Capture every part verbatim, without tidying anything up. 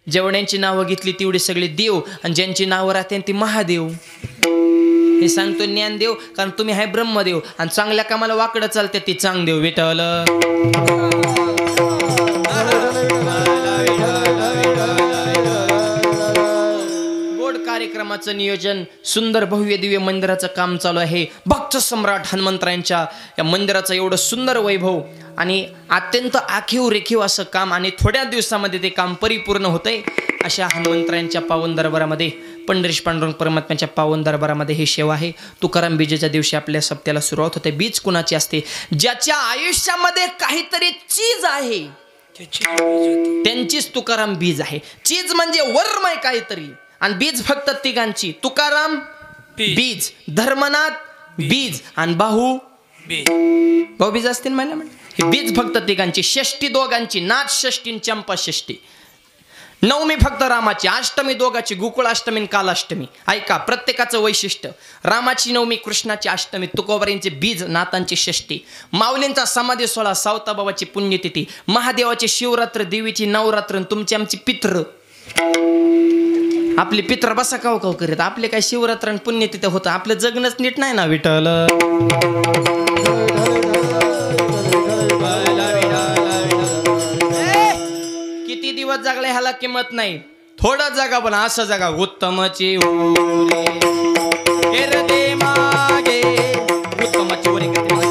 जेवढ्यांची नावं घेतली तेवढी सगळी देव आणि ज्यांची नावं राहते ती महादेव. हे सांगतो ज्ञानदेव कारण तुम्ही आहे ब्रह्मदेव आणि चांगल्या कामाला वाकडं चालते ती चांगदेव विठ्ठल. गोड कार्यक्रमाचं नियोजन सुंदर भव्य दिव्य मंदिराचं काम चालू आहे. भक्त सम्राट हनुमंतरायांच्या या मंदिराचं एवढं सुंदर वैभव आणि अत्यंत आखीव रेखीव असं काम आणि थोड्या दिवसामध्ये ते काम परिपूर्ण होतंय. अशा हनुमंतरायांच्या पावन दरबारामध्ये पंढरीश पांडुरंग परमात्म्याच्या पावन दरबारामध्ये ही सेवा आहे. तुकाराम बीजेच्या दिवशी आपल्या सप्त्याला सुरुवात होते. बीज कुणाची असते? ज्याच्या आयुष्यामध्ये काहीतरी चीज आहे त्यांचीच तुकाराम बीज आहे. चीज म्हणजे वर्मय काहीतरी आणि बीज फक्त तिघांची. तुकाराम बीज, धर्मनाथ बीज आणि बाहू भाऊ बीज असतील मला म्हणजे हे बीज फक्त तिघांची. षष्टी दोघांची, नाथ षष्टी चंपा षष्टी. नवमी फक्त रामाची, अष्टमी दोघाची, गोकुळाष्टमी आणि कालाष्टमी. ऐका प्रत्येकाचं वैशिष्ट्य. रामाची नवमी, कृष्णाची अष्टमी, तुकोबारींचे बीज, नाथांची षष्टी, माऊलींचा समाधी सोहळा, सावताबाबाची पुण्यतिथी, महादेवाची शिवरात्र, देवीची नवरात्र, तुमची आमची पित्र. आपले पित्र बसा काव काव करीत. आपले काय शिवरात्र आणि पुण्यतिथी होतं. आपलं जगणंच नीट नाही ना विठ्ठल. किती दिवस जगले ह्याला किंमत नाही. थोडा जगा पण असं जगा उत्तमची मागे उत्तमची उरे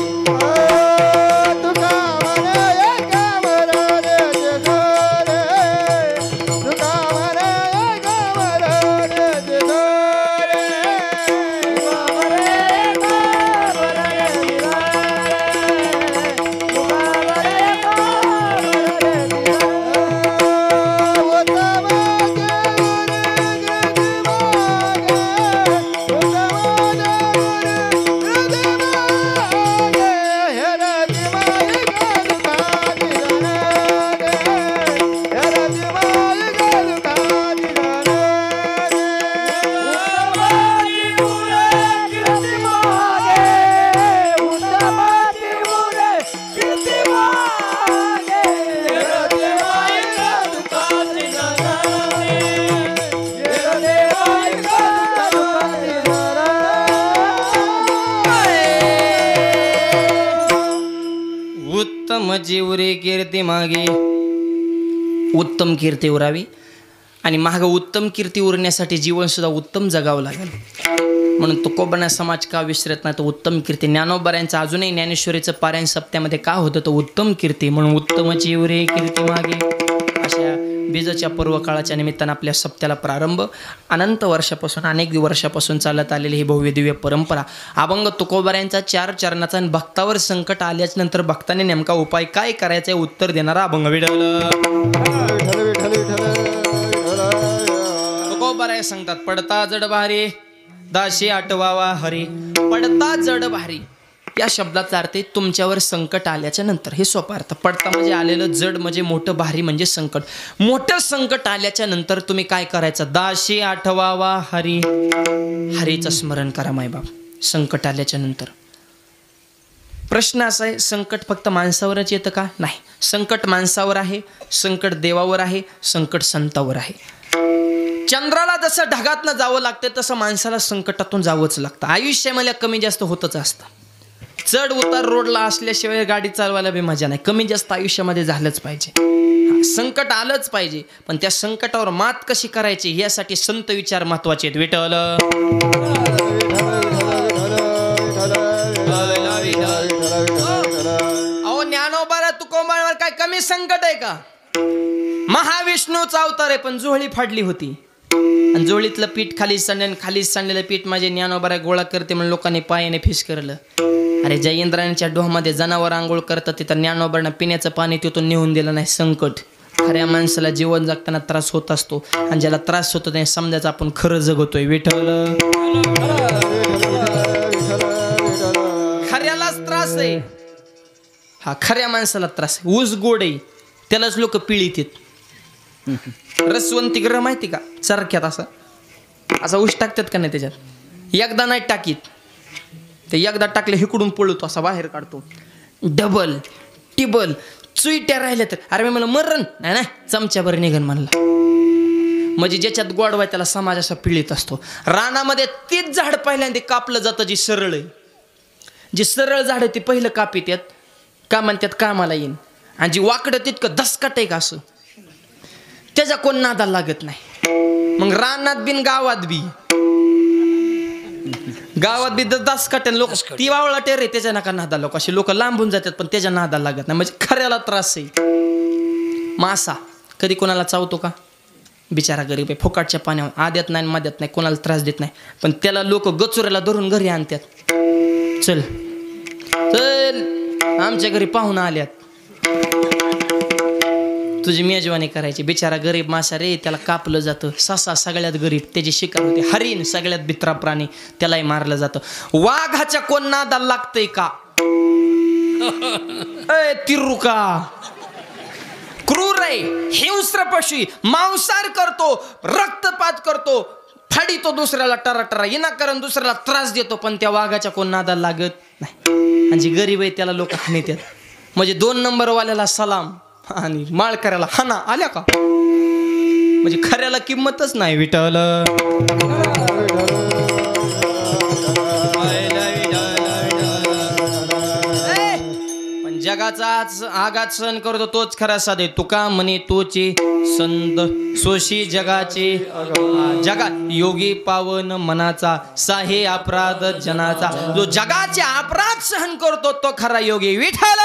जीवरे कीर्ती मागे उत्तम कीर्ती उरावी आणि माग उत्तम कीर्ती उरण्यासाठी जीवन सुद्धा उत्तम जगावं लागेल. म्हणून तुकोबांना समाज का विसरत नाही तर उत्तम कीर्ती. ज्ञानोबाऱ्यांचं अजूनही ज्ञानेश्वरीचं पारायण सप्त्यामध्ये का होतं तर उत्तम कीर्ती. म्हणून उत्तम जीवरे कीर्ती मागे. अशा बीजच्या पर्व काळाच्या निमित्तानं आपल्या सप्त्याला प्रारंभ. अनंत वर्षापासून अनेक वर्षापासून चालत आलेली ही भव्य दिव्य परंपरा. अभंग तुकोबाऱ्यांचा चार चरणाचा आणि भक्तावर संकट आल्याच्या नंतर भक्ताने नेमका उपाय काय करायचा आहे उत्तर देणारा अभंग विठ्ठल. तुकोबाराय सांगतात पडता जड भारी दाशी आठवावा हरी. पडता जड भारी या शब्दाचा अर्थ तुमच्यावर संकट आल्याच्या नंतर. हे सोपा अर्थ. पडता म्हणजे आलेलं, जड म्हणजे मोठं, भारी म्हणजे संकट. मोठं संकट आल्याच्या नंतर तुम्ही काय करायचं? दाशी आठवावा हरी. हरीचं स्मरण करा मायबाप संकट आल्याच्या नंतर. प्रश्न असा आहे संकट फक्त माणसावरच येतं का? नाही. संकट माणसावर आहे, संकट देवावर आहे, संकट संतावर आहे. चंद्राला जसं ढगातनं जावं लागतं तसं माणसाला संकटातून जावंच लागतं. आयुष्यामध्ये कमी जास्त होतच असतं. चढ उतार रोडला असल्याशिवाय गाडी चालवायला बी मजा नाही. कमी जास्त आयुष्यामध्ये झालंच पाहिजे. संकट आलंच पाहिजे पण त्या संकटावर मात कशी करायची यासाठी संत विचार महत्वाचे आहेत. विठ्ठल अहो ज्ञानोबाला तुकोबावर काय कमी संकट आहे का? महाविष्णूचा अवतार आहे पण जोळी फाडली होती आणि जोळीतलं पीठ खाली सांडलं. खाली सांडलेलं पीठ माझे ज्ञानोबारा गोळा करते म्हणून लोकांनी पायाने फिस करलं. अरे ज्या इंद्रायणीच्या डोहामध्ये जनावर आंघोळ करतात तिथं ज्ञानोबांना पिण्याचं पाणी तिथून नेऊन दिलं नाही. संकट. खऱ्या माणसाला जीवन जगताना त्रास होत असतो आणि ज्याला त्रास होतो ते समजायचं आपण खरं जगतोय. विठ्ठल खऱ्यालाच त्रास आहे. हा खऱ्या माणसाला त्रास आहे. ऊस गोड आहे त्यालाच लोक पिळीत येत. रसवंती ग्रह माहिती का? चरख्यात असा असा ऊस टाकतात का नाही त्याच्यात? एकदा नाही टाकीत ते. एकदा टाकले हिकडून पळतो असा बाहेर काढतो. डबल टिबल चुईट्या राहिल्या तर अरे मी मला मरण नाही ना चमच्याभर निघन म्हणला. म्हणजे ज्याच्यात गोडवा आहे त्याला समाज असा पिळीत असतो. रानामध्ये तेच झाड पहिल्यांदा कापलं जातं जी सरळ आहे. जी सरळ झाड आहे ती पहिलं कापीत येत का म्हणतात कामाला येईन. आणि जी वाकडं तितकं दसकट आहे का असं त्याच्या कोण नादाला लागत नाही. मग रानात बिन गावात बी गावात बी दसकट लोक ती वावळा टेर आहे त्याच्या नका नादा लोक असे लोक लांबून जातात पण त्याच्या नादाला लागत नाही. म्हणजे खऱ्याला त्रास आहे. मासा कधी कोणाला चावतो का? बिचारा गरीब आहे. फुकाटच्या पाण्यावर आद्यात नाही मध्यात नाही कोणाला त्रास देत नाही. पण त्याला लोक गचुऱ्याला धरून घरी आणतात. चल चल आमच्या घरी पाहुणा आल्यात तुझी मेजवानी करायची. बिचारा गरीब मासा रे त्याला कापलं जातं. ससा सगळ्यात गरीब त्याची शिकार होते. हरिण सगळ्यात भित्रा प्राणी त्यालाही मारलं जातं. वाघाच्या कोण नादाला लागतंय का? ए तिरू का क्रूर आहे हिंस्र पशु मांसाहार करतो रक्तपात करतो फाडीतो दुसऱ्याला टरा टरा विनाकारण दुसऱ्याला त्रास देतो. पण त्या वाघाच्या कोण नादाला लागत नाही. आणि जी गरीब आहे त्याला लोक हाणतात. म्हणजे दोन नंबर वाल्याला सलाम आणि माळ करायला हाना आल्या का? म्हणजे खऱ्याला किंमतच नाही. विठ्ठल पण जगाचा आघात सहन करतो तोच खरा साधे. तुका म्हणे तोचे संत सोशी जगाचे जगा योगी पावन मनाचा साहे अपराध जनाचा. जो जगाचे अपराध सहन करतो तो खरा योगी. विठ्ठल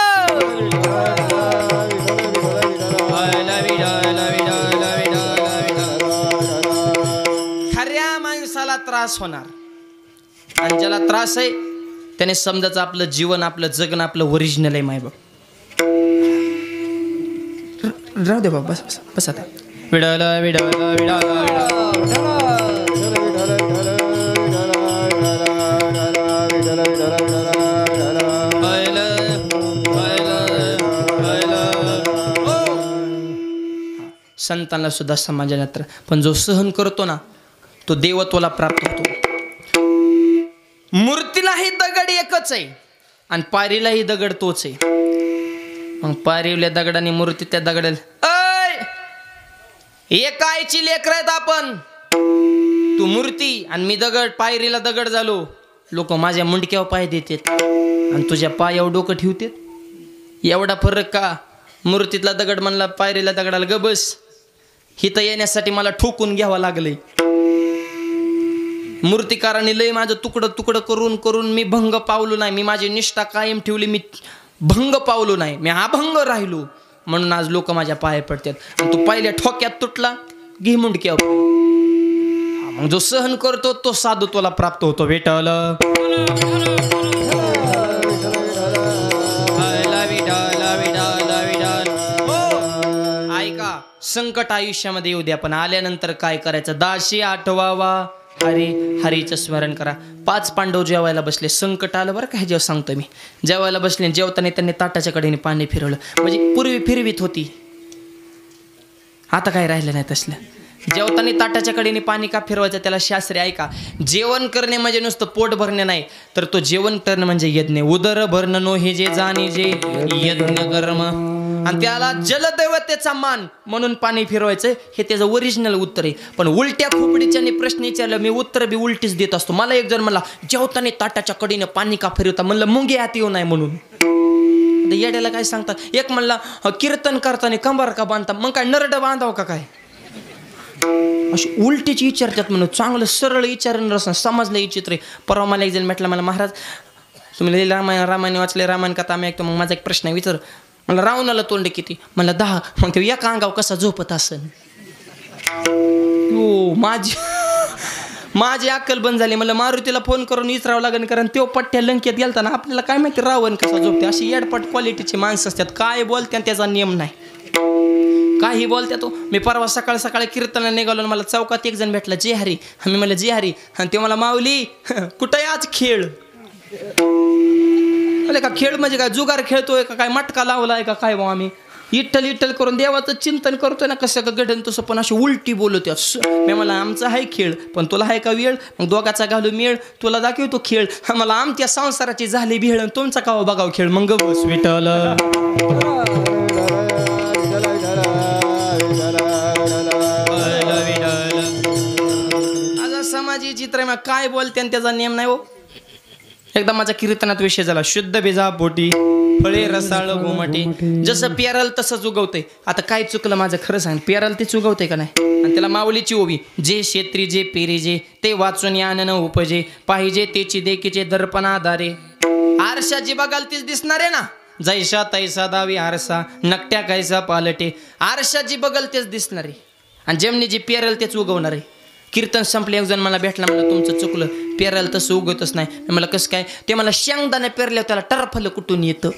खऱ्या माणसाला त्रास होणार आणि ज्याला त्रास आहे त्याने समजायचं आपलं जीवन आपलं जगणं आपलं ओरिजिनल आहे. माय बाप राहू दे बाबा बस बस बस आता. विडाला विडाला विडाला संतांना सुद्धा समाजाला पण जो सहन करतो ना तो देवत्वाला प्राप्त होतो. मूर्तीलाही दगड एकच आहे आणि पारीलाही दगड तोच आहे. मग पारीवल्या दगडाने मूर्ती त्या दगडाला अय एका आईची लेकर आहेत आपण. तू मूर्ती आणि मी दगड. पायरीला दगड झालो. लोक माझ्या मुंडक्यावर पाय देतात आणि तुझ्या पायावर डोकं ठेवतात. एवढा फरक का? मूर्तीतला दगड म्हणला पायरीला दगडाला ग बस. हिथं येण्यासाठी मला ठोकून घ्यावं लागलंय. मूर्तिकाराने लय माझं तुकडं तुकडं करून करून मी भंग पावलो नाही. मी माझी निष्ठा कायम ठेवली. मी भंग पावलो नाही. मी अभंग राहिलो म्हणून आज लोक माझ्या पाया पडतात. आणि तू पहिल्या ठोक्यात तुटला घे मुंडक्यावर. मग जो सहन करतो तो साधुत्वाला प्राप्त होतो. विठ्ठल ऐका संकट आयुष्यामध्ये येऊ द्या पण आल्यानंतर काय करायचं? दाशी आठवावा हरी हरीचं स्मरण करा. पाच पांडव जेवायला बसले. संकट आलं बरं काय जेव्हा सांगतो मी. जेवायला बसले जेवताना त्यांनी ताटाच्या कडेने पाणी फिरवलं. म्हणजे पूर्वी फिरवीत होती आता काय राहिलं नाही तसलं. जेवताना ताटाच्या कडेने पाणी का फिरवायचं त्याला शास्त्रे ऐका. जेवण करणे म्हणजे नुसतं पोट भरणे नाही तर तो जेवण करणं म्हणजे यज्ञ. उदर भरणं नो हे जे जाणे जे यज्ञ कर्म आणि त्याला जलदैवतेचा मान म्हणून पाणी फिरवायचं हे त्याचं ओरिजिनल उत्तर आहे. पण उलट्या खोपडीच्याने प्रश्न विचारलं मी उत्तर बी उलटीच देत असतो. मला एक जण म्हणला जेवताना ताटाच्या कडेने पाणी का फिरवता म्हणलं मुंगे हात येऊ नाही म्हणून. येड्याला काय सांगतात? एक म्हणला कीर्तन करताना कंबार का बांधता मग काय नरड बांधाव का काय? अशी उलटीची विचारतात म्हणून. चांगलं सरळ विचारण रस समजलं विचित्र. परवा मला एक जण म्हटलं मला महाराज तुम्ही रामायण रामायण वाचले रामायण कथा आम्ही ऐकतो. मग माझा एक प्रश्न विचार. मला रावणाला तोंड किती? म्हणलं दहा. मग ते एका अंगाव कसा झोपत असन? हो माझी माझी अक्कल बंद झाली. मला मारुतीला फोन करून विचारावं लागेल कारण तो पट्ट्या लंकेत गेलता ना आपल्याला काय माहिती रावण कसा झोपते. अशी येडपट क्वालिटीची माणसं असतात. काय बोलते त्याचा नियम नाही. काही बोलत्या तो. मी परवा सकाळ सकाळी कीर्तनाला निघालो मला चौकात एक जण भेटला जे हरी. मी म्हणलं जे हरी आणि ते मला माऊली कुठे आज खेळ? अरे का खेळ म्हणजे काय जुगार खेळतोय का काय मटका लावलाय का काय? बा आम्ही इट्टल इट्टल करून देवाचं चिंतन करतोय ना कसं का घडण तसं. पण अशी उलटी बोलवते. मी मला आमचा आहे खेळ पण तुला आहे का वेळ? मग दोघाचा घालू मेळ तुला दाखवतो खेळ. मला आमच्या संसाराची झाली भेळ तुमचा कावा बघाव खेळ. मग बस विठ्ठल विठ्ठल बाबाजी चित्र काय बोलते आणि त्याचा नेम नाही हो. एकदा माझा कीर्तनात विषय झाला, शुद्ध बीजा बोटी फळे रसाळ गोमाटे. जसं पेरल तसंच उगवतंय. आता काय चुकलं माझं खरं सांग, पेरल तेच उगवतंय का नाही. आणि त्याला माऊलीची ओवी, जे शेत्री जे पेरीजे ते वाचून यानन उपजे, पाहिजे तेची देखीचे दर्पणाधारे. आरशा जी बघाल तीच दिसणार आहे ना, जैसा तैसा दावी आरसा नकट्या कैसा पालटे. आरशा जी बघल तेच दिसणार आहे आणि जेमनी जी पेरल तेच उगवणार आहे. कीर्तन संपले, एक जण मला भेटला, मला तुमचं चुकलं, पेरायला तसं उगवतच नाही. मला कसं काय, ते मला शेंगदाणे पेरल्यावर त्याला टरफलं कुठून येतं.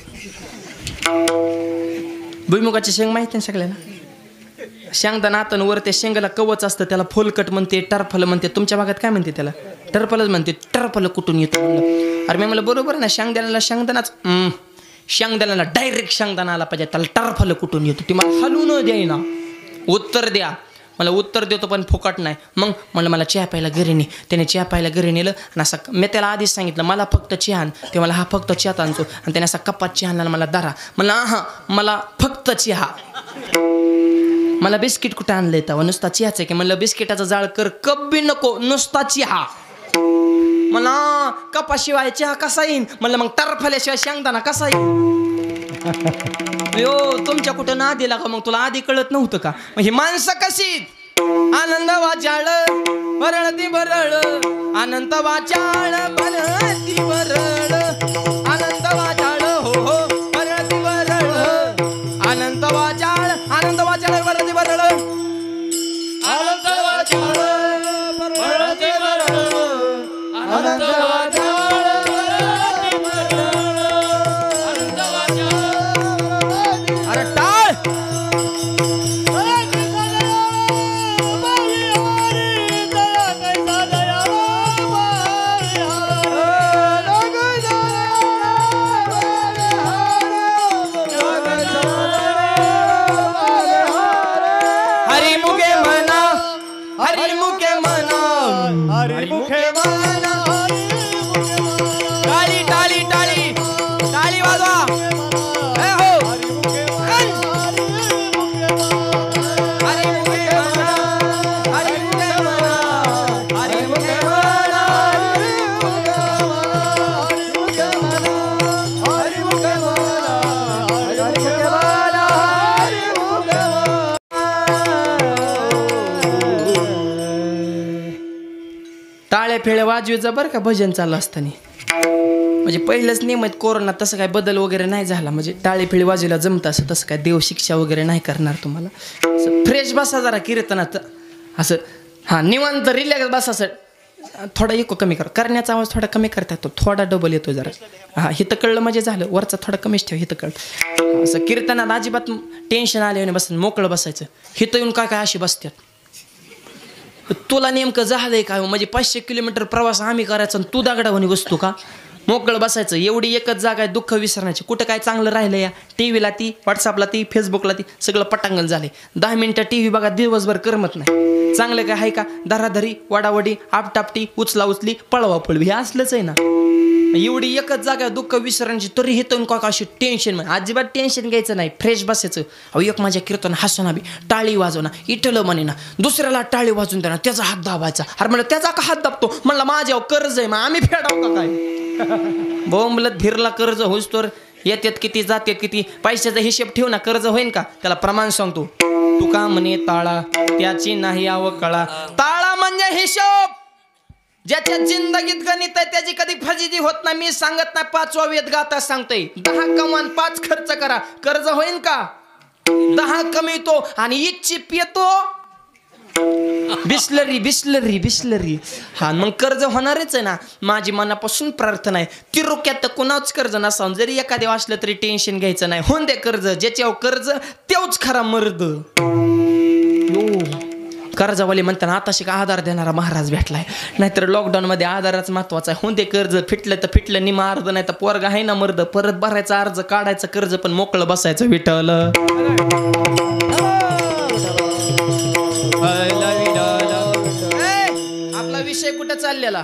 भुईमुगाची शेंग माहिती आहे सगळ्याला, शेंगदाणा आतन वर त्या शेंगाला कवच असतं, त्याला फुलकट म्हणते, टरफलं म्हणते. तुमच्या भागात काय म्हणते त्याला, टरफलच म्हणते. टरफलं कुठून येतं म्हणलं. अरे मी मला बरोबर ना, शेंगदाण्याला शेंगदाणाच, शेंगदाण्याला डायरेक्ट शेंगदाणा आला पाहिजे, त्याला टरफलं कुठून येतं. ती मला हलून द्याय ना, उत्तर द्या. मला उत्तर देतो पण फुकट नाही. मग म्हणलं मला चहा प्यायला घरी ने. त्याने चहा प्यायला घरी नेलं आणि असं मी त्याला आधीच सांगितलं मला फक्त चहा आण. ते मला हा फक्त चहा आणतो आणि त्याने असा कपात चहा आणला, मला दारा. मला हा मला फक्त चहा. मला बिस्किट कुठं आणलं येतं, नुसता चहाच आहे की. म्हणलं बिस्किटाचा जाळ कर, कप बी नको, नुसता चहा. मला कपाशिवाय चहा कसा येईन. म्हणलं मग टरफल्याशिवाय शेंगदाणा कसा येईन. यो तुमच्या कुठं ना दिला का, मग तुला आधी कळत नव्हतं का. मग ही माणसं कशी आनंद वाचाळ भरळती भरळ, आनंद वाचाळ भरळती भरळ, आनंद वाचाळ हो हो भरळती भरळ, आनंद वाचाळ आनंद वाचाळ भरळती भरळ, आनंद वाचाळ भरळती भरळ, आनंद वाचाळ. टाळ्या फेळ्या वाजवायचं बरं का भजन चालू असताना. म्हणजे पहिलंच नियमित कोरोना, तसं काय बदल वगैरे नाही झाला. म्हणजे टाळे फेळी वाजवायला जमतं असं, तसं काय देव शिक्षा वगैरे नाही करणार तुम्हाला. असं फ्रेश बसा जरा कीर्तनात, असं हां निवांत रिलॅक्स बसा. असं थोडा इको कमी कर, करण्याचा आवाज थोडा कमी करता येतो, थोडा डबल येतो जरा. हां हिथं कळलं म्हणजे झालं, वरचा थोडा कमीच ठेव, हिथं कळलं. असं कीर्तनात अजिबात टेन्शन आले बस, मोकळं बसायचं. हिथं येऊन काय काय अशी बसतात. तुला नेमकं झालंय काय, म्हणजे पाचशे किलोमीटर प्रवास आम्ही करायचा आणि तू दगडावणी बसतो का. मोकळं बसायचं, एवढी एकच जागा आहे दुःख विसरण्याची. कुठं काय चांगलं राहिलं या टी व्हीला ती, व्हॉट्सअपला ती, फेसबुकला ती, सगळं पटांगण झाले. दहा मिनटं टी व्ही बघा, दिवसभर करमत नाही. चांगलं काय आहे का, धराधरी वाडावडी आपटापटी उचला उचली पळवा पळवी, हे असलंच आहे ना. एवढी एकच जागा दुःख विसरण्याची, तरी हिथून का अशी टेन्शन, अजिबात टेन्शन घ्यायचं नाही, फ्रेश बसायचं. अहो एक माझ्या कीर्तन हसना बी, टाळी वाजवना, इटलं म्हणे ना, दुसऱ्याला टाळी वाजून देणार, त्याचा हात दाबायचा. अरे म्हणलं त्याचा का हात दाबतो, म्हणलं माझ्यावर कर्ज आहे, मग आम्ही फेडाव का काय. बोंबलत भिरला कर्ज होईस तर येतात किती जातात किती, पैशाचा हिशेब ठेव ना, कर्ज होईन का. त्याला प्रमाण सांगतो, तुका म्हणे ताळा त्याची नाही आव कळा. ताळा म्हणजे हिशोब, ज्याच्या जिंदगीत गणित आहे त्याची कधी फजिती होत नाही. मी सांगत नाही, पाचवा वेद गाता सांगतोय, दहा कमान पाच खर्च करा, कर्ज होईन का. दहा कमीतो आणि इच्छिप येतो, बिस्लरी बिस्लरी बिस्लरी. हा मग कर्ज होणारच आहे ना. माझी मनापासून प्रार्थना आहे, तिरुक्यात कुणाच कर्ज नसावं, जरी एखाद्या असलं तरी टेन्शन घ्यायचं नाही. होऊन दे कर्ज, ज्याच्यावर कर्ज तेवच खरा मर्द. कर्जवाली म्हणताना आताशी का आधार देणारा महाराज भेटलाय, नाहीतर लॉकडाऊन मध्ये आधारच महत्वाचा आहे. होऊन दे कर्ज, फिटलं तर फिटलं, निमा अर्ध नाही तर पोरगा आहे ना मर्द, परत भरायचा अर्ज, काढायचं कर्ज, पण मोकळं बसायचं विठ्ठल. आपला विषय कुठं चाललेला.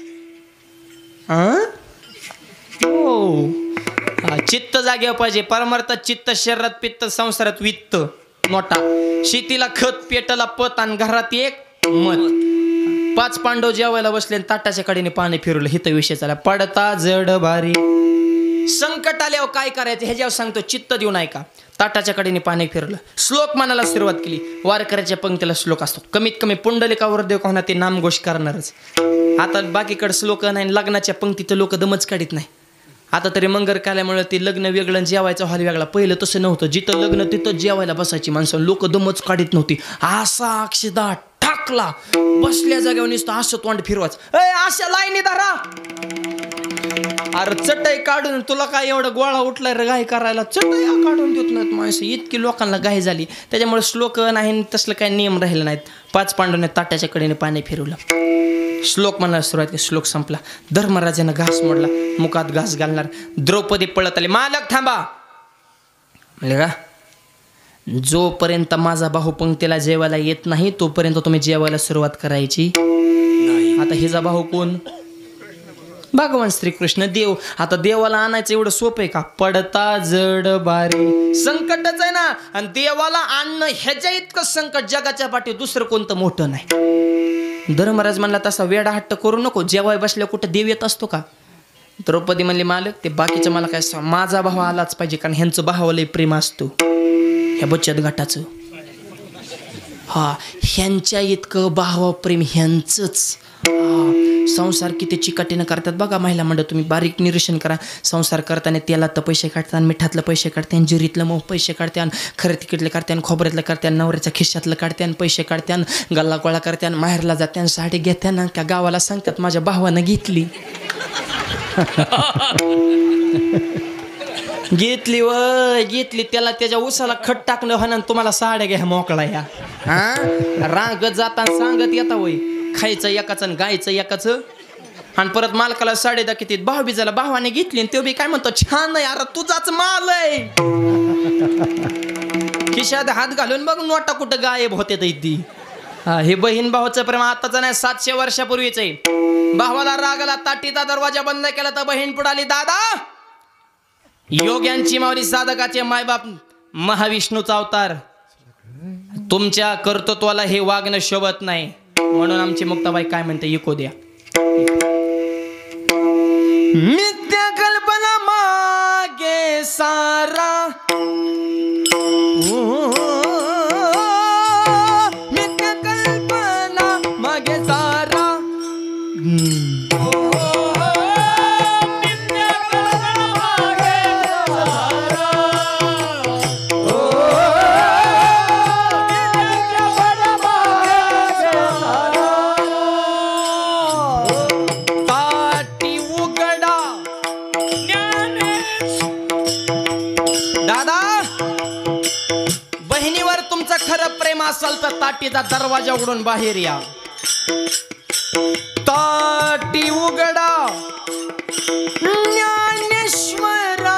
चित्त जाग्यावर पाहिजे, परमार्थात चित्त, शरीरात पित्त, संसारात वित्त नोटा. शेतीला खत, पेटला पत आणि घरात एक मत. पाच पांडव जेवायला बसले आणि ताटाच्या कडेने पाणी फिरवलं. हित विषय चाला. पडता जड भारी. संकट आल्यावर काय करायचं ह्याच्यावर सांगतो, चित्त देऊ नाही का. ताटाच्या कडेने पाणी फिरलं, श्लोक म्हणायला सुरुवात केली. वारकऱ्याच्या पंक्तीला श्लोक असतो, कमीत कमी पुंडलिकावर देव कोणा ते नामघोष करणारच. आता बाकीकडे श्लोक नाही, लग्नाच्या पंक्तीत लोक दमच काढीत नाही. आता तरी मंगर काल्यामुळे ते लग्न वेगळं जेवायचा हॉल वेगळा. पहिलं तसं नव्हतं, जिथं लग्न तिथं जेवायला बसायची माणसं, लोक दमच काढीत नव्हती. असा अक्षदा टाकला बसल्या जागेवर नुसतं असं तोंड फिरवाच. अशा लाईनी धरा. अरे चटई काढून तुला काय एवढं गोळा उठलाय रे गाय करायला, चटई काढून देत नाहीत माणसं. इतकी लोकांना गाय झाली. त्याच्यामुळे श्लोक नाही तसलं काही नियम राहिले नाहीत. पाच पांडवने ताट्याच्या कडेने पाणी फिरवलं. श्लोक म्हणायला सुरुवात केली. श्लोक संपला. धर्मराजानं घास मोडला, मुखात घास घालणार. द्रौपदी पळत आली. मालक थांबा म्हणले का, जोपर्यंत माझा भाऊ पंक्तीला जेवायला येत नाही तोपर्यंत तुम्ही जेवायला सुरुवात करायची. आता हिचा भाऊ कोण? भगवान श्रीकृष्ण देव. आता देवाला आणायचं एवढं सोपं आहे का? पडता जड बारी. संकटच आहे ना. आणि देवाला आणणं ह्याच्या इतकं संकट जगाच्या पाठी दुसरं कोणतं मोठं नाही. धर्मराज म्हणला तसा वेडा हट्ट करू नको, जेवाय बसल्या कुठं देव येत असतो का. द्रौपदी म्हणली मालक ते बाकीचं मला काय सांग, माझा भाऊ आलाच पाहिजे, कारण ह्यांचं भावाला प्रेम असतो ह्या बचत गटाचं. हा ह्यांच्या इतकं भावा प्रेम ह्यांचंच. संसार किती चिकाटीनं करतात बघा महिला मंडळ. तुम्ही बारीक निरीक्षण करा. संसार करताना तेलात पैसे काढतात, मिठातलं पैसे काढतात, जिरीतलं मग पैसे काढतात, खरं तिकीटलं काढतात, खोबऱ्यातलं काढतात, नवऱ्याच्या खिशातलं काढतात, पैसे काढतात, गल्ला गोळा करतात, माहेरला जातात, साडी घेतात ना, त्या गावाला सांगतात माझ्या भावानं घेतली. घेतली वय घेतली. त्याला त्याच्या उसाला खट टाकणं हा, तुम्हाला साड्या घ्या मोकळा या. हा रांगत जाताना सांगत येता वय, खायचं एकाच आणि गायचं एकाच. आणि परत मालकाला साडे दाखवते. भाऊ बिजाला भावाने घेतली, तो बी काय म्हणतो छान आहे, अरे तुझाच माल आहे. खिशात हात घालून बघ नोटा कुठं गायब होते ती. हे बहीण भावाचं प्रेम आताच नाही, सातशे वर्षापूर्वीच आहे. भावाला रागाला ताटीचा दरवाजा बंद केला तर बहीण पुढाली. दादा योग्यांची माऊली साधकाचे मायबाप महाविष्णूचा अवतार, तुमच्या कर्तृत्वाला हे वागणं शोभत नाही. म्हणून आमची मुक्ताबाई काय म्हणते ऐकू द्या. मिथ्या कल्पना मागे सारा, मिथ्या कल्पना मागे सारा. असाल तर ताटीचा दरवाजा उघडून बाहेर या. ताटी उघडा ज्ञानेश्वरा,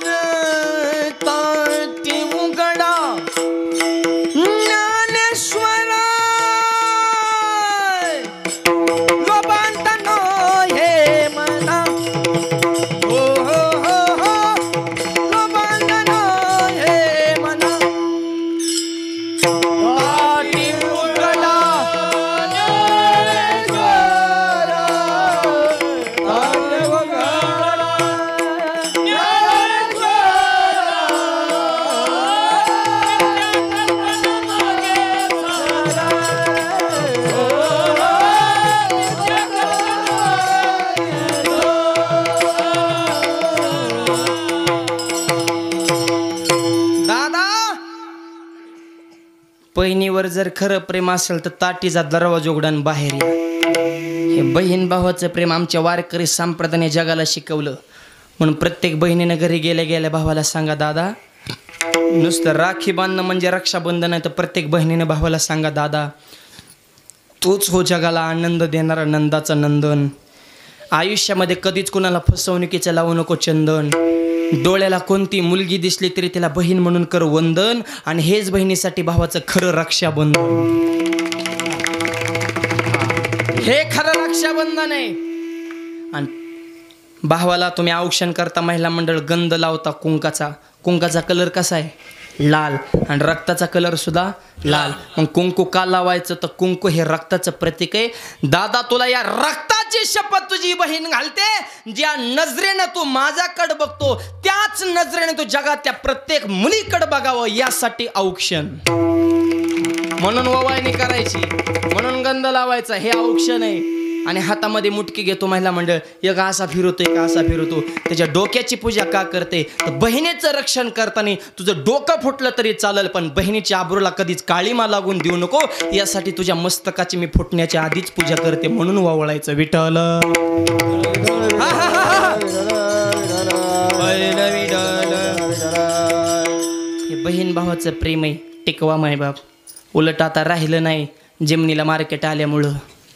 ताटी उघडा ज्ञानेश्वरा. लोबांतनो हे मना, हो हो हो हो, लोबांतनो हे मना. बहिणीवर जर खरं प्रेम असेल तर ताटीचा दरवाजा उघडून बाहेर या. हे बहीण भावाचं प्रेम आमच्या वारकरी संप्रदायाने जगाला शिकवलं. म्हणून प्रत्येक बहिणीनं घरी गेल्या गेल्या भावाला सांगा दादा, नुसतं राखी बांधणं म्हणजे रक्षाबंधन आहे, तर प्रत्येक बहिणीनं भावाला सांगा दादा तोच हो जगाला आनंद देणारा नंदाचा नंदन. आयुष्यामध्ये कधीच कोणाला फसवणुकीचं लावू नको चंदन. डोळ्याला कोणती मुलगी दिसली तरी तिला बहीण म्हणून कर वंदन. आणि हेच बहिणीसाठी भावाचं खरं रक्षाबंधन. हे खरं रक्षाबंधन आहे. आणि भावाला तुम्ही औक्षण करता महिला मंडळ, गंध लावता कुंकाचा. कुंकाचा कलर कसा आहे? लाल आणि रक्ताचा कलर सुद्धा लाल. मग कुंकू का लावायचं तर कुंकू हे रक्ताचं प्रतीक आहे. दादा तुला या रक्ताची शपथ तुझी बहीण घालते. ज्या नजरेनं तू माझ्याकडे बघतो त्याच नजरेने तू जगातल्या प्रत्येक मुलीकडे बघावं यासाठी औक्षण. म्हणून ववाळणी करायची, म्हणून गंध लावायचा, हे औक्षण आहे. आणि हातामध्ये मुटकी घेतो महिला मंडळ, एक असा फिरवतो एक असा फिरवतो. त्याच्या डोक्याची पूजा का करते तर बहिणीचं रक्षण करताना तुझं डोकं फुटलं तरी चालेल पण बहिणीच्या आबरूला कधीच काळीमा लागून देऊ नको यासाठी तुझ्या मस्तकाची मी फुटण्याच्या आधीच पूजा करते म्हणून ववाळायचं. विठ्ठल हे बहीण भावाचं प्रेम आहे. टिकवा माय बाप. उलट आता राहिलं नाही जमिनीला मार्केट आल्यामुळं.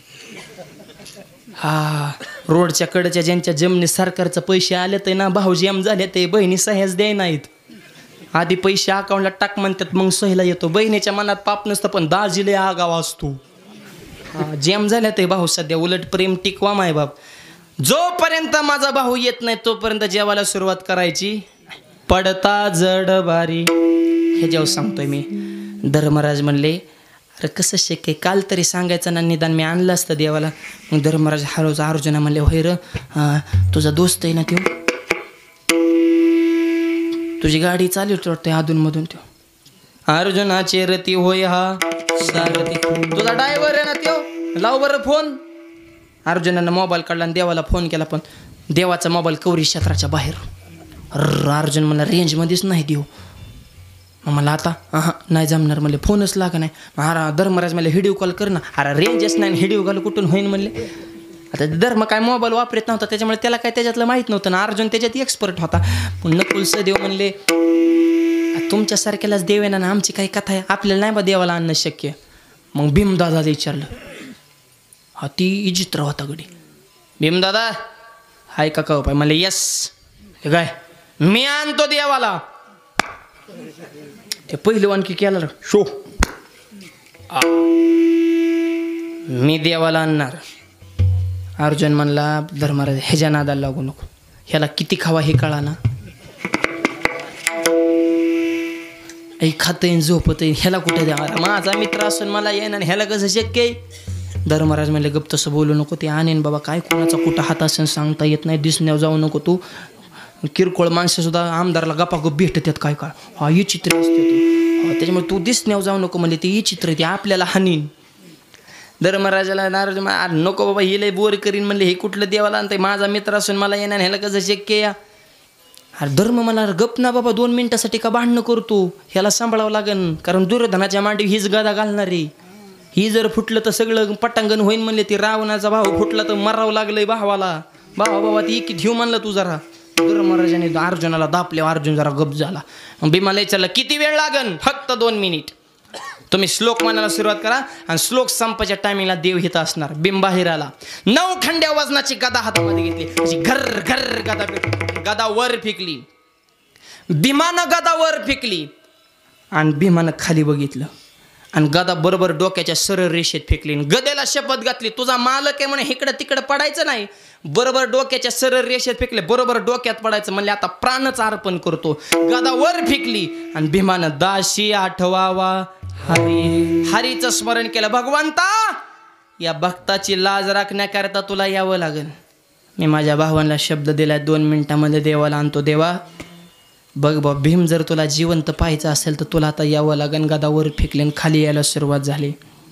हा रोडच्या कडच्या ज्यांच्या जमिनी सरकारचं पैसे आले ते ना भाऊ जेम झाले ते बहिणी सह्याच द्याय नाहीत. आधी पैसे अकाउंटला टाक म्हणतात मग सहीला येतो. बहिणीच्या मनात पाप नसतं पण दाजीले आगावा असतो. हा जेम झाल्या ते भाऊ सध्या. उलट प्रेम टिकवा माय बाप. जोपर्यंत माझा भाऊ येत नाही तोपर्यंत जेवायला सुरुवात करायची. पडता जड बारी हे जेव्हा सांगतोय मी. धर्मराज म्हणले अरे कसं शक्य, काल तरी सांगायचं ना निदान मी आणलं असतं देवाला. मग धर्मराज हळूच अर्जुना म्हणले होय र तुझा दोस्त आहे ना त्यो, तुझी गाडी चालवत वाटतोय अधूनमधून त्यो. अर्जुनाचे रती होय हा सारथी, तुझा ड्रायव्हर आहे ना त्यो, लाव बरं फोन. अर्जुनानं मोबाईल काढला आणि देवाला फोन केला पण देवाचा मोबाईल कवरी क्षेत्राच्या बाहेर. अर अर्जुन मला रेंजमध्येच नाही देऊ. मग मला आता हां नाही जमणार म्हणले, फोनच लागा नाही. अरे धर्मराज मला व्हिडिओ कॉल कर ना. अरे रेंजच नाही व्हिडिओ कॉल कुठून होईन म्हणले. आता धर्म काय मोबाईल वापरत नव्हता त्याच्यामुळे त्याला काय त्याच्यातलं माहीत नव्हतं ना. अर्जुन त्याच्यात एक्सपर्ट होता. पण नकुल सहदेव म्हणले तुमच्यासारख्यालाच देव येणार ना, आमची काही कथा आहे आपल्याला नाही बा देवाला आणणं शक्य. मग भीमदादाला विचारलं. हा ती इजित्र होता गडी. भीमदादा हाय का का पाय म्हणले यस. हे काय मी आणतो देवाला. ते पहिलं वानकी केला शो मी देवाला आणणार. अर्जुन म्हणला धर्मराज ह्याच्या नादाला लागू नको, ह्याला किती खावा हे कळा ना. ऐ खातय झोपतय ह्याला कुठे द्यावा. माझा मित्र असून मला येईन आणि ह्याला कसं शक्य आहे. धर्मराज म्हणले गप तसं बोलू नको, ते आणेन बाबा. काय कोणाचा कुठं हात असेल सांगता येत नाही. दिसण्यावर जाऊ नको तू. किरकोळ माणसं सुद्धा आमदारला गपागप भेटतात काय काय. हा ही चित्र असते तू, त्याच्यामुळे तू दिसण्यावर जाऊ नको म्हणले. ते ही चित्र ते आपल्याला हानीन. धर्मराजाला नाराज नको बाबा हे लय बोर करीन म्हणले. हे कुठलं देवाला आणतंय, माझा मित्र असून मला येणार ह्याला कसं शक्य या. अरे धर्म मला गप ना बाबा, दोन मिनिटासाठी का भांडणं करतो, ह्याला सांभाळावं लागेल. कारण दुर्योधनाच्या मांडी हीच गदा घालणार आहे. ही जर फुटलं तर सगळं पटांगण होईन म्हणले. ती रावणाचा भाऊ फुटला तर मरावं लागलंय भावाला. भावा बाबा ती इकी ठेव म्हणलं तू जरा. धर्मराजाने अर्जुनाला दापले. अर्जुन जरा गप झाला. मग भीमाला विचारलं किती वेळ लागन. फक्त दोन मिनिट. तुम्ही श्लोक म्हणायला सुरुवात करा आणि श्लोक संपायच्या टायमिंगला देव हित असणार. भीम बाहेर आला. नऊ खंड्या वजनाची गदा हातामध्ये घेतली. अशी घर घर गदा गदा वर फेकली. भीमानं गदा वर फेकली आणि भीमानं खाली बघितलं आणि गदा बरोबर डोक्याच्या सरळ रेषेत फेकली. गदेला शपथ घातली तुझा मालक आहे म्हणे इकडं तिकडं पडायचं नाही. बरोबर डोक्याच्या सरळ रेषेत फेकले. बरोबर डोक्यात पडायचं म्हणले आता प्राणच अर्पण करतो. गदा वर फेकली आणि भीमानं दाशी आठवावा हरी. हरीचं स्मरण केलं. भगवंता या भक्ताची लाज राखण्याकरता तुला यावं लागेल. मी माझ्या भावांना शब्द दिला दोन मिनिटामध्ये देवाला आणतो. देवा बघ बा भीम जर तुला जिवंत पाहायचं असेल तर तुला आता यावं लागेल. गदावर फेकले आणि खाली यायला सुरुवात झाली.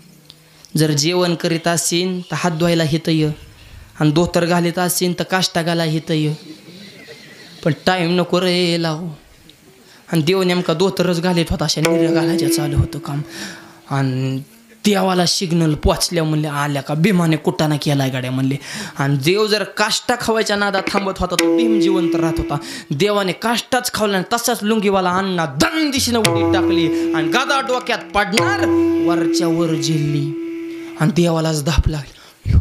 जर जेवण करीत असेल तर हात धुवायला हित ये आणि धोतर घालीत असेल तर काष्टा घाला हित ये. पण टाईम नको रे लावू. आणि देव नेमका धोतरच घालीत होता. अशा निर्या घालायच्या चालू होतं काम. आणि देवाला सिग्नल पोचल्या म्हणले आल्या का भीमाने कुटाणा केलाय गाड्या म्हणले. आणि देव जर काष्टा खावायच्या नादा थांबत होता तो भीम जिवंत राहत होता. देवाने काष्टाच खावला आणि तसाच लुंगीवाला अण्णा दन दिशेनं उडी टाकली आणि गदा डोक्यात पडणार वरच्या वर झेलली आणि देवालाच धाप लागली.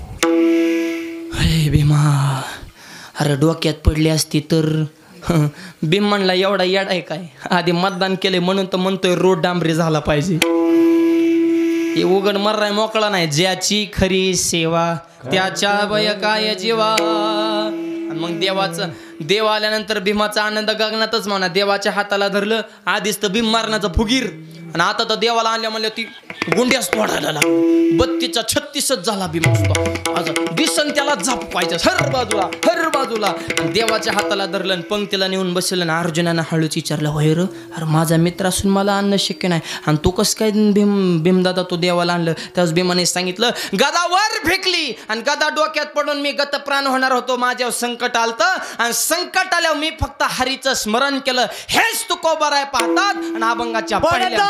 अरे भीमा अरे डोक्यात पडली असती तर. भीम म्हणला एवढा येड आहे काय. आधी मतदान केले म्हणून तर म्हणतोय रोड डांबरी झाला पाहिजे. हे उघड मर्राय मोकळा नाही. ज्याची खरी सेवा त्याच्या भय काय जीवा. मग देवाचं देव आल्यानंतर भीमाचा आनंद गगनातच म्हणा. देवाच्या हाताला धरलं. आधीच तर भीम मारण्याचा फुगीर आणि आता तर देवाला आणल्या म्हणल्या ती गुंड्यास तोडायला लागली. बत्तीचा छत्तीसच झाला भीम असतो. दिसन त्याला झापायचं हर बाजूला हर बाजूला. देवाच्या हाताला धरलं आणि पंक्तीला नेऊन बसलं आणि अर्जुनानं हळूच विचारलं, होय र अरे माझा मित्र असून मला आणणं शक्य नाही आणि तू कसं काय भीम भीमदादा तू देवाला आणलं. त्यावेळेस भीमाने सांगितलं, गदा वर फेकली आणि गदा डोक्यात पडून मी गतप्राण होणार होतो. माझ्यावर संकट आलतं आणि संकट आल्यावर मी फक्त हरीचं स्मरण केलं. हेच तुकोबाराय पाहतात आणि अभंगाच्या पहिल्या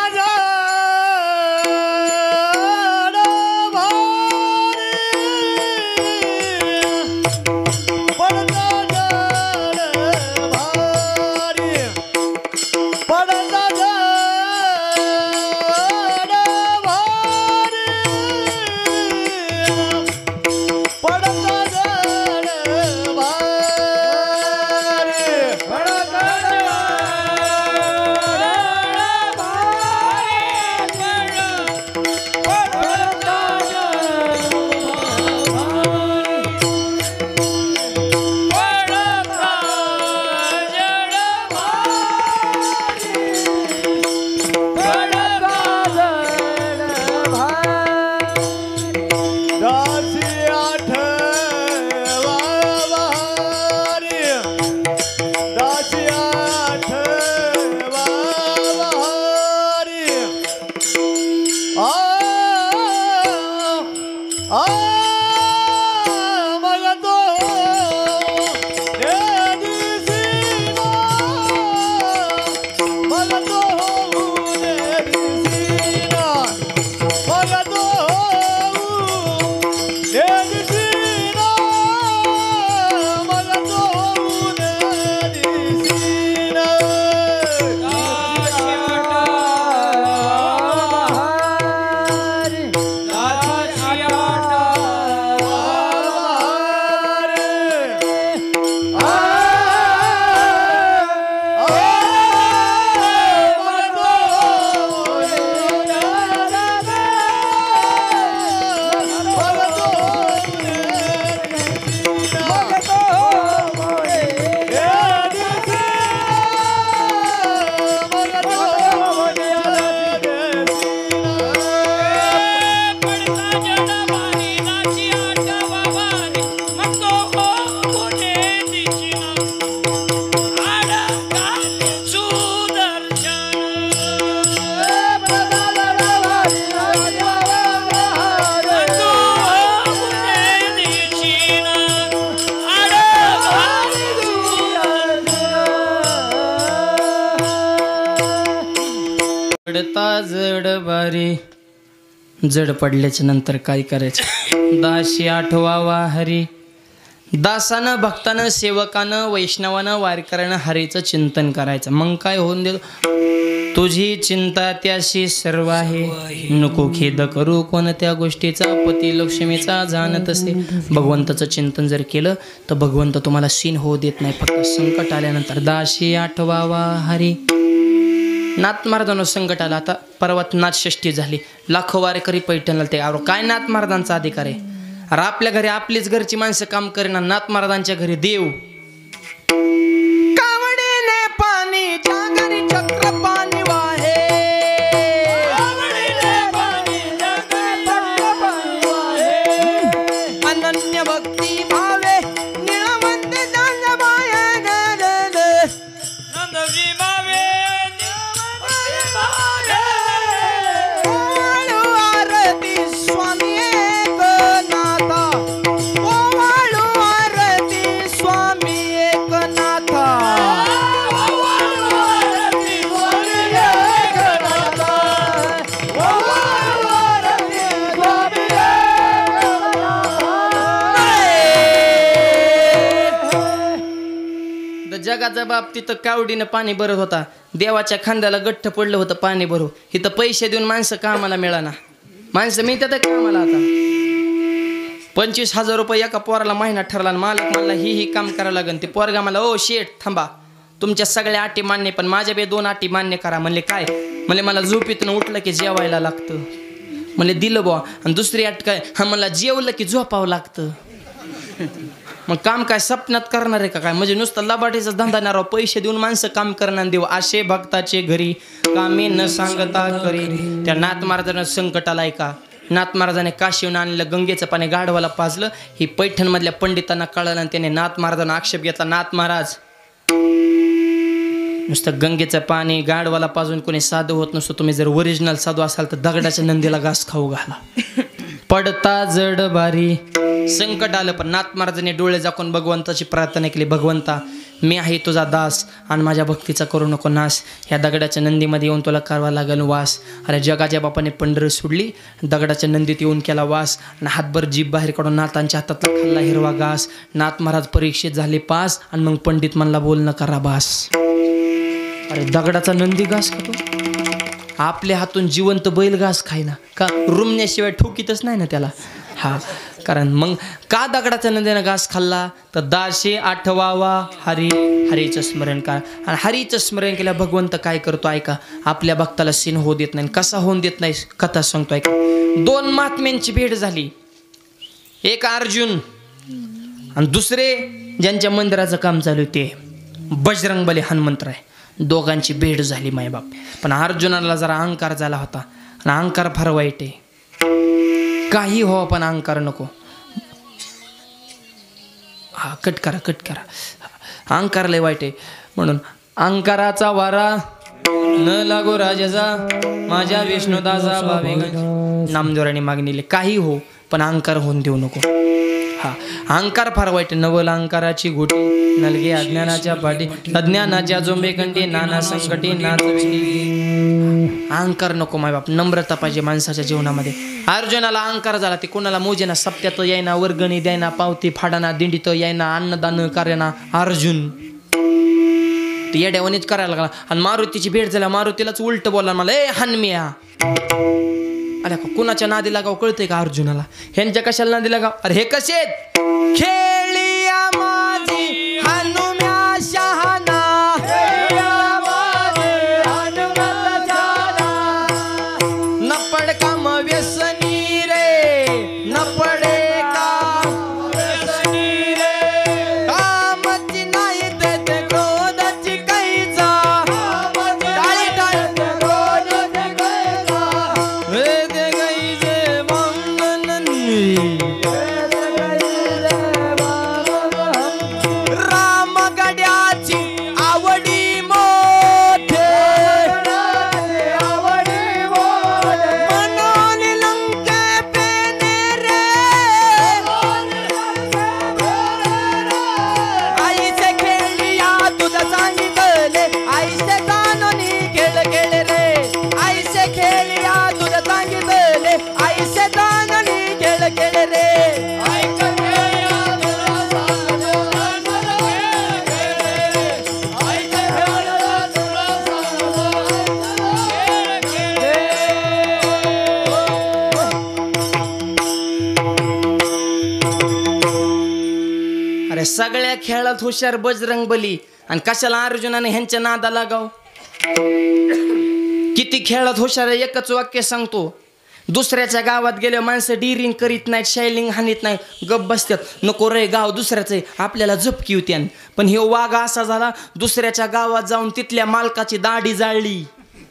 जड बारी. जड पडल्याच्या नंतर काय करायचं. दाशी आठवावा हरी. दासानं भक्तानं सेवकानं वैष्णवानं वारकऱ्यानं हरीचं चिंतन करायचं. मग काय होऊन देतो. तुझी चिंता त्याशी सर्व आहे. नको खेद करू कोणत्या गोष्टीचा. पती लक्ष्मीचा जाणत असे. भगवंताचं चिंतन जर केलं तर भगवंत तुम्हाला सीन होऊ देत नाही. फक्त संकट आल्यानंतर दाशी आठवावा हरी. नाथ महाराजांना संकट आला. आता परवात नाथषष्ठी झाली. लाखो वारकरी पैठणला ते आरो काय नाथ महाराजांचा अधिकार आहे. अरे आपल्या घरी आपलीच घरची माणसं काम करेना. नाथ महाराजांच्या घरी देव कावडीने पाणीच्या घरी चक्र पाणी वाहे. अनन्य भक्ती भावे निळवंत जांजबाया नंदजी भावे. स्वामी एकनाथा ओवाळू आरती स्वामी एकनाथा. जगाच्या बाबतीत कावडीनं पाणी भरत होता. देवाच्या खांद्याला गठ्ठ पडलं होतं पाणी भरू. इथं पैसे देऊन माणसं कामाला मिळाना. माणसं मी त्यात कामाला आता पंचवीस हजार रुपये एका पोराला महिना ठरला. मालक म्हणला ही ही काम करावं लागेल. ते पोरगा मला ओ शेठ थांबा तुमच्या सगळ्या अटी मान्य पण माझ्या बे दोन अटी मान्य करा. म्हणले काय. म्हणले मला झोपेतून उठलं की जेवायला लागतं. म्हणले दिलं बुवा. आणि दुसरी अट काय. हा मला जेवलं की झोपावं लागतं. मग काम काय स्वप्नात करणार आहे का काय? म्हणजे नुसतं लबाडीचा धंदा नाही राव, पैसे देऊन माणसं काम करणार देऊ. असे भक्ताचे घरी कामे न सांगता करी. त्या नाथ महाराजांना संकट आलाय का? नाथ महाराजाने काशीहून आणलेलं गंगेचं पाणी गाढवाला पाजलं. ही पैठणमधल्या पंडितांना कळलं आणि त्याने नाथ महाराजांना आक्षेप घेतला. नाथ महाराज, नुसतं गंगेचं पाणी गाढवाला पाजून कोणी साधू होत नसतो. तुम्ही जर ओरिजिनल साधू असाल तर दगडाच्या नंदीला घास खाऊ घाला. पडता जड भारी. संकट आलं पण नाथ महाराजांनी डोळे झाकून भगवंताची प्रार्थना केली. भगवंता, मी आहे तुझा दास आणि माझ्या भक्तीचा करू नको नाश. ह्या दगडाच्या नंदीमध्ये येऊन तुला करावा लागेल वास. अरे जगाच्या बापाने पंढरी सोडली, दगडाच्या नंदीत येऊन केला वास आणि हातभर जीभ बाहेर काढून नाथांच्या हातातला खाल्ला हिरवा घास. नाथ महाराज परीक्षेत झाले पास आणि मग पंडित म्हणला बोल न करा बास. अरे दगडाचा नंदी घास खातो, आपल्या हातून जिवंत बैल घास खायना का? रुमण्याशिवाय ठोकीतच नाही ना त्याला. हा, कारण मग का दगडाचा नंदीनं घास खाल्ला तर दाशे आठवावा हरी. हरीचं स्मरण करा. आणि हरीचं स्मरण केल्या भगवंत काय करतो ऐका. आपल्या भक्ताला सीन होऊ देत नाही. कसा होऊन देत नाही कथा सांगतो ऐका. दोन महात्म्यांची भेट झाली. एक अर्जुन आणि दुसरे ज्यांच्या मंदिराचं काम चालू ते बजरंगबली हनुमंतराय. दोघांची भेट झाली मायबाप. पण अर्जुनाला जरा अहंकार झाला होता आणि अहंकार फार वाईट आहे. काही हो पण अहंकार नको. हा कट करा कट करा. अहंकार लय वाईट आहे. म्हणून अहंकाराचा वारा न लागो राजाचा, माझ्या विष्णुदासा भावे नामदेवरांनी मागणीले. काही हो पण अहंकार होऊन देऊ नको. हा, अहंकार फार वाईट. नवल अहंकाराची घोटी नलगे अज्ञानाच्या पाठी, अज्ञानाच्या जोंबेकंठी नाना संकटी नाच. अहंकार नको मायबाप. नम्रता पाहिजे माणसाच्या जीवनामध्ये. अर्जुनाला अहंकार झाला. ते कोणाला मोजेना, सप्त्यात यायना, वर्गणी द्यायना, पावती फाडाना, दिंडीत यायना, अन्नदान करायना. अर्जुन ते येड्यावानीच करायला लागला. आणि मारुतीची भेट झाल्या. मारुतीलाच उलट बोलला मला, ए हनमिया. अरे कुणाच्या नादी लागाव कळतंय का अर्जुनाला? ह्यांच्या कशाला नादी लागाव? अरे हे कसे आहेत? खेळिया माझी हनुम्या शहाणा, न पड काम व्यसनी रे, न पडे काम व्यसनी रे. कामाची नाही देते क्रोधाची कैचा, टाळी टाळी क्रोधाची कैचा. वेदे गैजे मंगननी, राम गड्याची आवडी मोठे, आवडी मोठे. मनोन लंके पेने रे, आईचे खेळिया तुझं सांगितले, आईचे कानोनी खेळ खेळ रे. आईचे खेळिया तुझं सांगितले, आईचे कानोनी खेळ खेळ रे. अरे सगळ्या खेळात हुशार बजरंगबली आणि कशाला अर्जुनाने ह्यांच्या नादा लागाव? किती खेळात हुशार आहे एकच वाक्य सांगतो. दुसऱ्याच्या गावात गेले माणसं डिरिंग करीत नाहीत, शायलिंग हानीत नाही, गप बसतात. नको रे गाव दुसऱ्याचं आहे, आपल्याला झपकी होती. पण हे वाघ असा झाला, दुसऱ्याच्या गावात जाऊन तिथल्या मालकाची दाढी जाळली.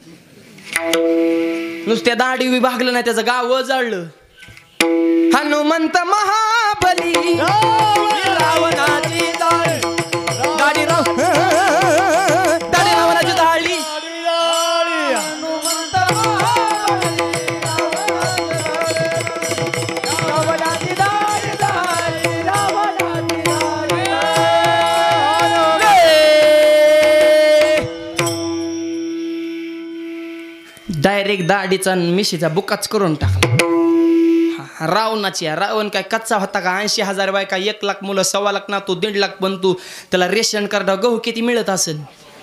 नुसत्या दाढी विभागलं नाही, त्याचं गाव जाळलं. हनुमंत महाबली रावणाची दाढी, दाढी राव दाढी रावणाची दाढी. हनुमंत रावणाची दाढी, दाढी रावणाची दाढी. डायरेक्ट दाढीचा मिशीचा बुकाच करून टाकला. रावणाची. रावण काय कच्चा होता का? ऐंशी हजार बायका, एक लाख मुलं, सव्वा लाख ना तू, दीड लाख बनतू. त्याला रेशन कार्ड गहू किती मिळत असेल?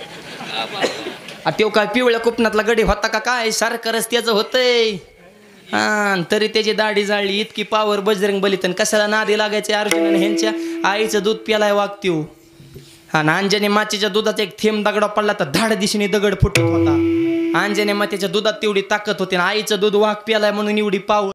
तेव काय पिवळ्या कुपनातला गडी होता का काय? सारखंच त्याचं होतंय. हा, तरी त्याची दाढी जाळली. इतकी पावर बजरंगबली. तर कशाला नादी लागायचे अर्जुनाने? ह्यांच्या आईचं दूध प्यालाय वागतीव. हा ना, अंजनी माचीच्या दुधाचा एक थेंब दगडा पडला तर धाड दिशेने दगड फुटत होता. अंजनी मातेच्या दुधात तेवढी ताकद होती ना, आईचं दूध वाघ प्यालाय म्हणून एवढी पावर.